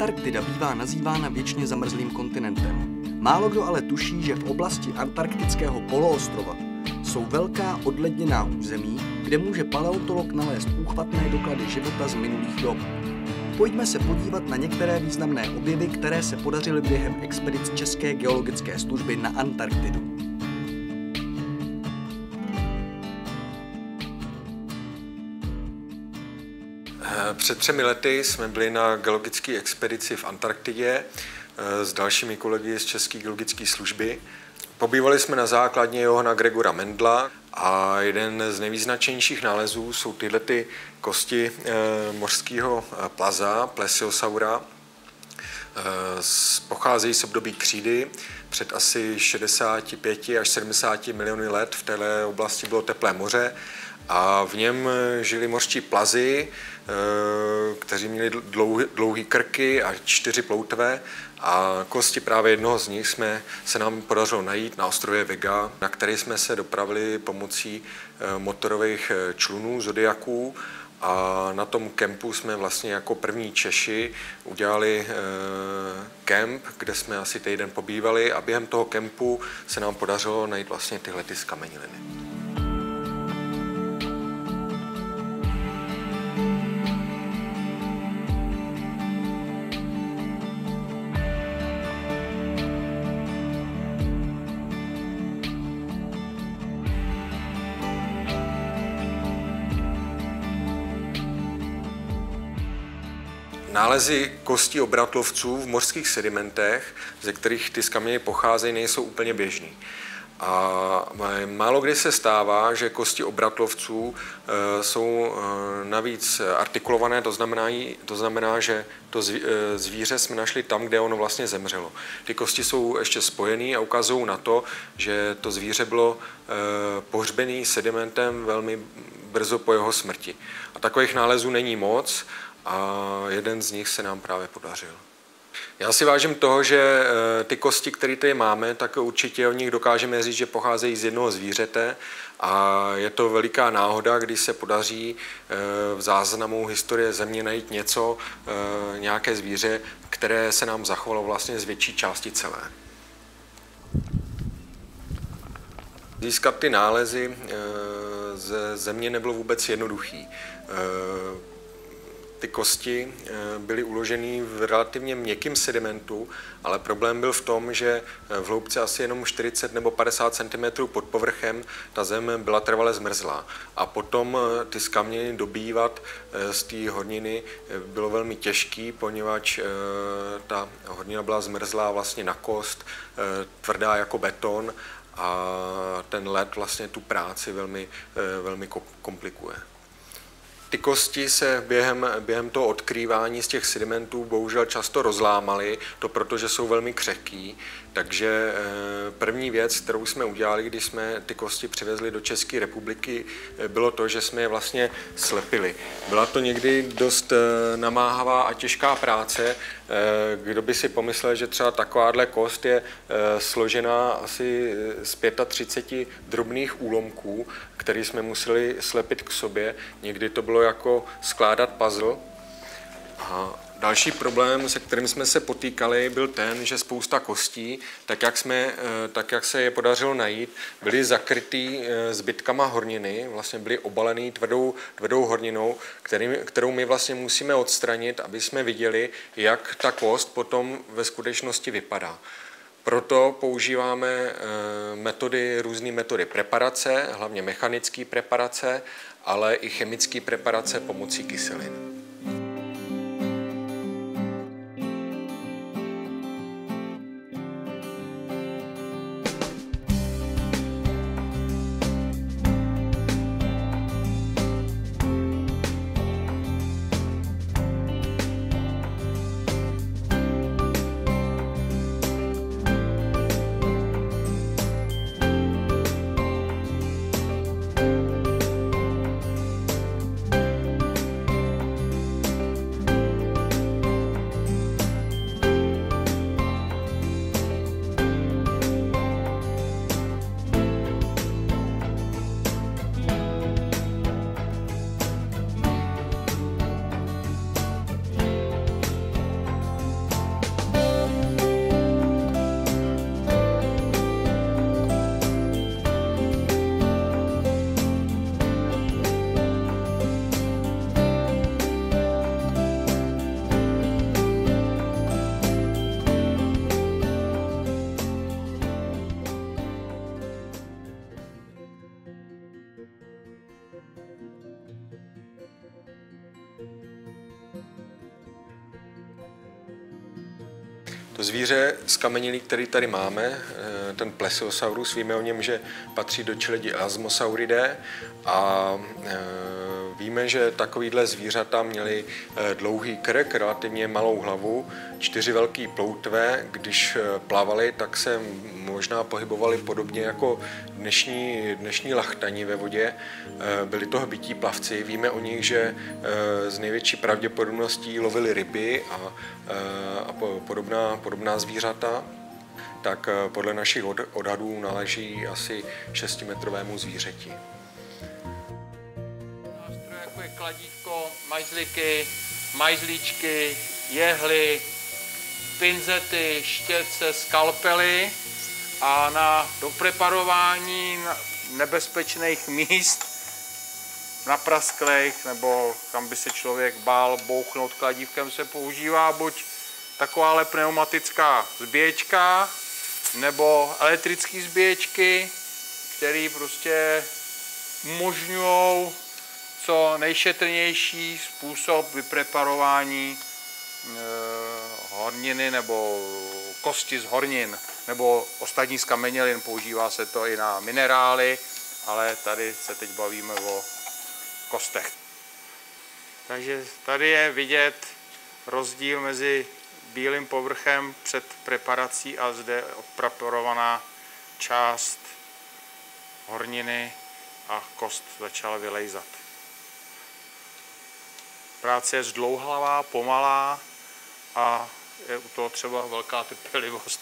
Antarktida bývá nazývána věčně zamrzlým kontinentem. Málo kdo ale tuší, že v oblasti antarktického poloostrova jsou velká odledněná území, kde může paleontolog nalézt úchvatné doklady života z minulých dob. Pojďme se podívat na některé významné objevy, které se podařily během expedic České geologické služby na Antarktidu. Před 3 lety jsme byli na geologické expedici v Antarktidě s dalšími kolegy z České geologické služby. Pobývali jsme na základně Johana Gregora Mendla a jeden z nejvýznačnějších nálezů jsou tyhle kosti mořského plaza, plesiosaura. Pocházejí z období křídy. Před asi 65 až 70 miliony let v této oblasti bylo teplé moře a v něm žili mořští plazi, kteří měli dlouhé krky a 4 ploutve a kosti právě jednoho z nich se nám podařilo najít na ostrově Vega, na který jsme se dopravili pomocí motorových člunů, zodiaků. A na tom kempu jsme vlastně jako první Češi udělali kemp, kde jsme asi týden pobývali a během toho kempu se nám podařilo najít vlastně tyhle zkameněliny. Nálezy kostí obratlovců v mořských sedimentech, ze kterých ty zkameněliny pocházejí, nejsou úplně běžný. A málo kdy se stává, že kosti obratlovců jsou navíc artikulované, to znamená, že to zvíře jsme našli tam, kde ono vlastně zemřelo. Ty kosti jsou ještě spojené a ukazují na to, že to zvíře bylo pohřbené sedimentem velmi brzo po jeho smrti. A takových nálezů není moc a jeden z nich se nám právě podařil. Já si vážím toho, že ty kosti, které tady máme, tak určitě o nich dokážeme říct, že pocházejí z jednoho zvířete a je to veliká náhoda, když se podaří v záznamu historie Země najít nějaké zvíře, které se nám zachovalo vlastně z větší části celé. Získat ty nálezy ze Země nebylo vůbec jednoduchý. Ty kosti byly uloženy v relativně měkkém sedimentu, ale problém byl v tom, že v hloubce asi jenom 40 nebo 50 cm pod povrchem ta zem byla trvale zmrzlá. A potom ty zkameněliny dobývat z té horniny bylo velmi těžké, poněvadž ta hornina byla zmrzlá vlastně na kost, tvrdá jako beton a ten led vlastně tu práci velmi komplikuje. Ty kosti se během toho odkrývání z těch sedimentů bohužel často rozlámaly, to protože jsou velmi křehký. Takže první věc, kterou jsme udělali, když jsme ty kosti přivezli do České republiky, bylo to, že jsme je vlastně slepili. Byla to někdy dost namáhavá a těžká práce. Kdo by si pomyslel, že třeba takováhle kost je složená asi z 35 drobných úlomků, které jsme museli slepit k sobě. Někdy to bylo jako skládat puzzle. A další problém, se kterým jsme se potýkali, byl ten, že spousta kostí, tak jak se je podařilo najít, byly zakrytý zbytkama horniny, vlastně byly obalený tvrdou horninou, kterou my vlastně musíme odstranit, aby jsme viděli, jak ta kost potom ve skutečnosti vypadá. Proto používáme různé metody preparace, hlavně mechanické preparace, ale i chemické preparace pomocí kyselin. To zvíře zkamenělý, který tady máme, ten Plesiosaurus, víme o něm, že patří do čeledi Elasmosauridae a víme, že takovýhle zvířata měly dlouhý krk, relativně malou hlavu, 4 velké ploutve. Když plavali, tak se možná pohybovali podobně jako dnešní lachtani ve vodě. Byli to hbití plavci. Víme o nich, že z největší pravděpodobností lovili ryby a podobná zvířata. Tak podle našich odhadů náleží asi 6metrovému zvířeti. Nástroje jako je kladívko, majzliky, majzlíčky, jehly, pinzety, štětce, skalpely a na dopreparování nebezpečných míst, naprasklých nebo kam by se člověk bál bouchnout kladívkem, se používá buď takováhle pneumatická zbíječka nebo elektrické zbíječky, které prostě umožňují co nejšetrnější způsob vypreparování horniny nebo kosti z hornin nebo ostatní zkamenělin. Používá se to i na minerály, ale tady se teď bavíme o kostech. Takže tady je vidět rozdíl mezi bílým povrchem před preparací a zde odpreparovaná část horniny a kost začala vylejzat. Práce je zdlouhavá, pomalá a je u toho třeba velká trpělivost.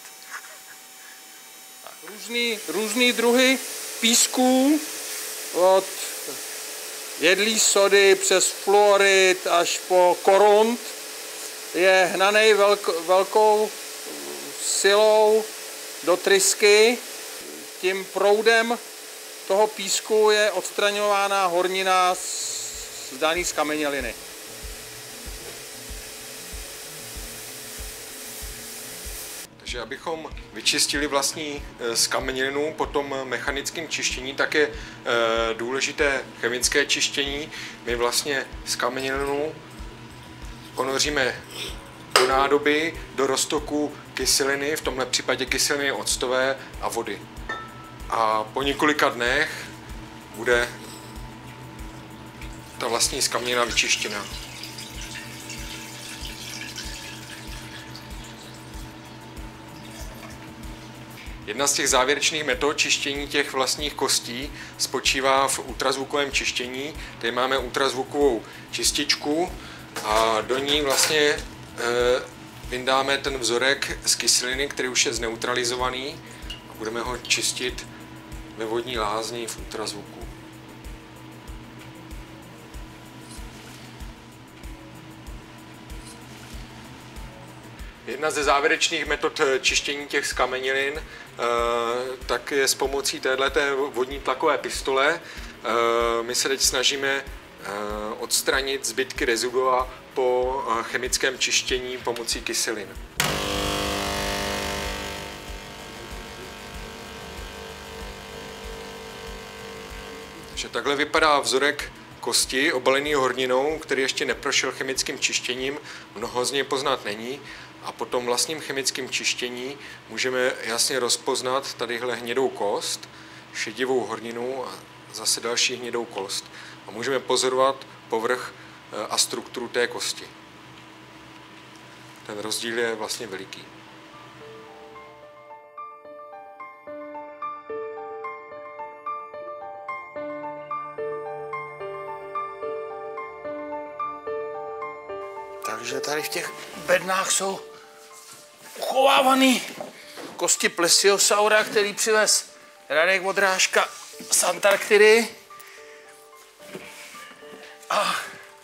Různý druhy písků, od jedlí sody přes fluorid až po korunt, je hnaný velkou silou do trysky. Tím proudem toho písku je odstraňována hornina z dané zkameněliny. Takže abychom vyčistili vlastní zkamenělinu po tom mechanickém čištění, tak je důležité chemické čištění. My vlastně zkamenělinu ponoříme do nádoby, do roztoku kyseliny, v tomhle případě kyseliny octové a vody. A po několika dnech bude ta vlastní zkamenělina vyčištěna. Jedna z těch závěrečných metod čištění těch vlastních kostí spočívá v ultrazvukovém čištění. Tady máme ultrazvukovou čističku a do ní vlastně vyndáme ten vzorek z kyseliny, který už je zneutralizovaný, a budeme ho čistit ve vodní lázni v ultrazvuku. Jedna ze závěrečných metod čištění těch zkamenělin tak je s pomocí téhleté vodní tlakové pistole. My se teď snažíme odstranit zbytky rezidua po chemickém čištění pomocí kyselin. Takže takhle vypadá vzorek kosti obalený horninou, který ještě neprošel chemickým čištěním, mnoho z něj poznat není. A po tom vlastním chemickém čištění můžeme jasně rozpoznat tadyhle hnědou kost, šedivou horninu a zase další hnědou kost. A můžeme pozorovat povrch a strukturu té kosti. Ten rozdíl je vlastně veliký. Takže tady v těch bednách jsou uchovávané kosti plesiosaura, který přivez Radek Modrážka z Antarktidy. A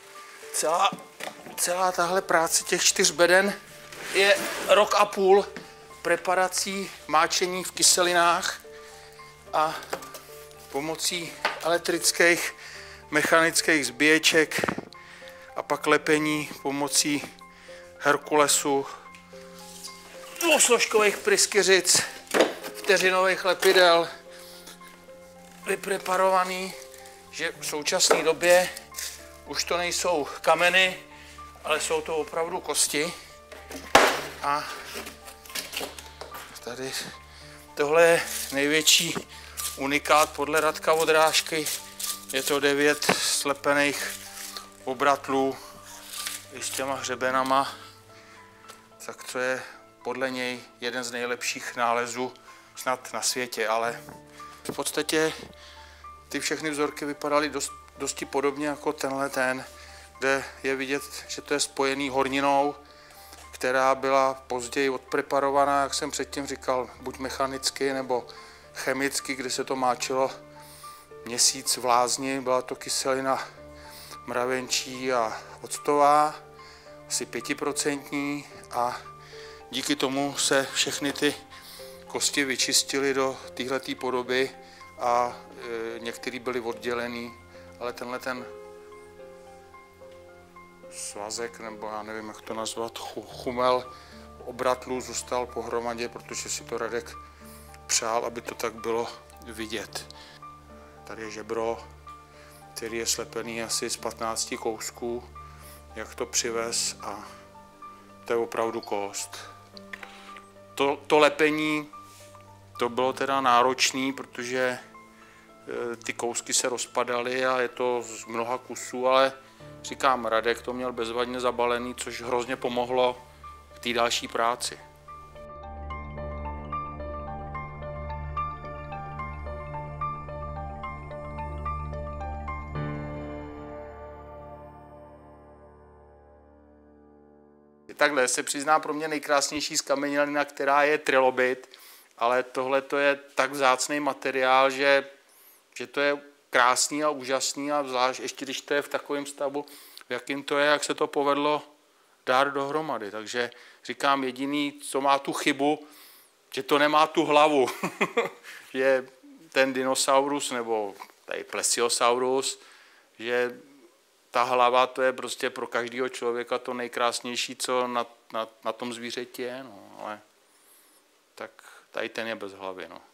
celá tahle práce těch 4 beden je 1,5 roku preparací, máčení v kyselinách a pomocí elektrických, mechanických zbíječek a pak lepení pomocí Herkulesu, dvousložkových pryskyřic, vteřinových lepidel, vypreparovaný, že v současné době už to nejsou kameny, ale jsou to opravdu kosti a Tady tohle je největší unikát podle Radka Vodrážky. Je to 9 slepených obratlů i s těma hřebenama. Tak to je podle něj jeden z nejlepších nálezů snad na světě, ale v podstatě ty všechny vzorky vypadaly dosti podobně jako tenhle ten, kde je vidět, že to je spojený horninou, která byla později odpreparovaná, jak jsem předtím říkal, buď mechanicky nebo chemicky, kde se to máčilo měsíc v lázni. Byla to kyselina mravenčí a octová, asi 5%, a díky tomu se všechny ty kosti vyčistily do téhleté podoby a některé byly oddělený, ale tenhle ten svazek, nebo já nevím, jak to nazvat, chumel obratlů zůstal pohromadě, protože si to Radek přál, aby to tak bylo vidět. Tady je žebro, který je slepený asi z 15 kousků, jak to přivez, a to je opravdu kost. To lepení, to bylo teda náročné, protože ty kousky se rozpadaly a je to z mnoha kusů, ale říkám, Radek to měl bezvadně zabalený, což hrozně pomohlo v té další práci. Takhle se přizná pro mě nejkrásnější zkamenělina, která je trilobit, ale tohle to je tak vzácný materiál, že to je krásný a úžasný, a zvlášť ještě když to je v takovém stavu, v jakým to je, jak se to povedlo dát dohromady. Takže říkám, jediný, co má tu chybu, že to nemá tu hlavu. Že ten dinosaurus, nebo tady plesiosaurus, že ta hlava, to je prostě pro každého člověka to nejkrásnější, co na tom zvířeti je. No. Ale tak tady ten je bez hlavy. No.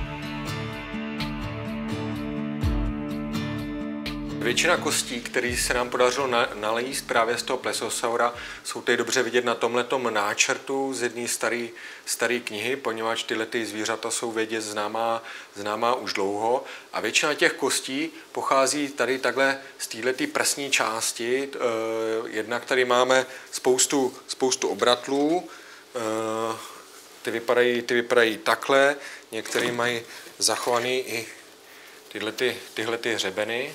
Většina kostí, které se nám podařilo nalézt právě z toho plesiosaura, jsou tady dobře vidět na tomhletom náčrtu z jedné staré knihy, poněvadž tyhle ty zvířata jsou vědět známá už dlouho. A většina těch kostí pochází tady takhle z této prsní části. Jednak tady máme spoustu obratlů, ty vypadají takhle, některé mají zachované i tyhle hřebeny.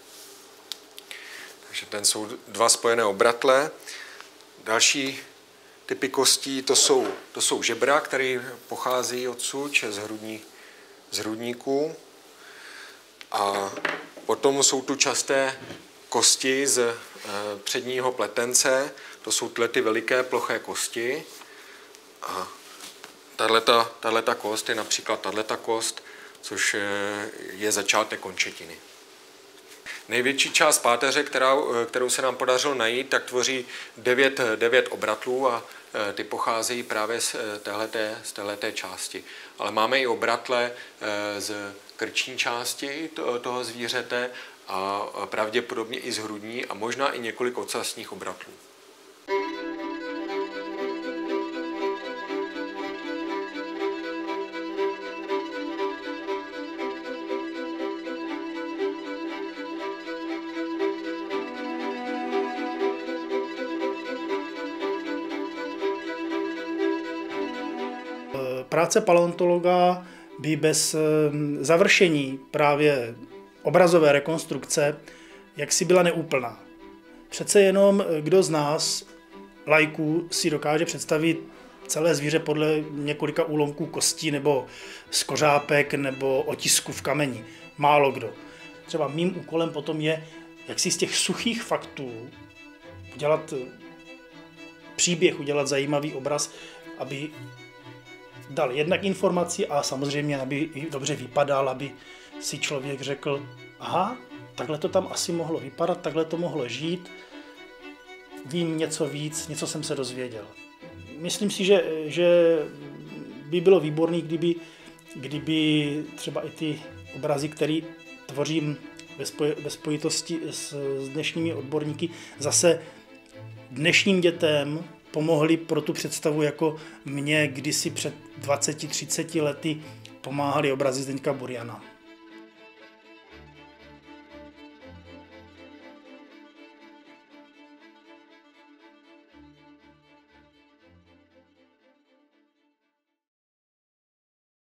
Takže ten jsou 2 spojené obratle. Další typy kostí to jsou žebra, které pochází odsud z hrudníků. A potom jsou tu časté kosti z předního pletence. To jsou ty veliké ploché kosti. A tahleta kost je například tahleta kost, což je začátek končetiny. Největší část páteře, kterou se nám podařilo najít, tak tvoří 9 obratlů a ty pocházejí právě z téhleté části. Ale máme i obratle z krční části toho zvířete a pravděpodobně i z hrudní a možná i několik ocasních obratlů. Práce paleontologa by bez završení právě obrazové rekonstrukce jaksi byla neúplná. Přece jenom kdo z nás, laiků, si dokáže představit celé zvíře podle několika úlomků kostí nebo z kořápek nebo otisku v kameni. Málo kdo. Třeba mým úkolem potom je, jak si z těch suchých faktů udělat příběh, udělat zajímavý obraz, aby dal jednak informaci a samozřejmě, aby dobře vypadal, aby si člověk řekl, aha, takhle to tam asi mohlo vypadat, takhle to mohlo žít, vím něco víc, něco jsem se dozvěděl. Myslím si, že by bylo výborné, kdyby třeba i ty obrazy, které tvořím ve spojitosti s dnešními odborníky, zase dnešním dětem pomohly pro tu představu, jako mě kdysi před 20-30 lety pomáhaly obrazy Zdeňka Buriana.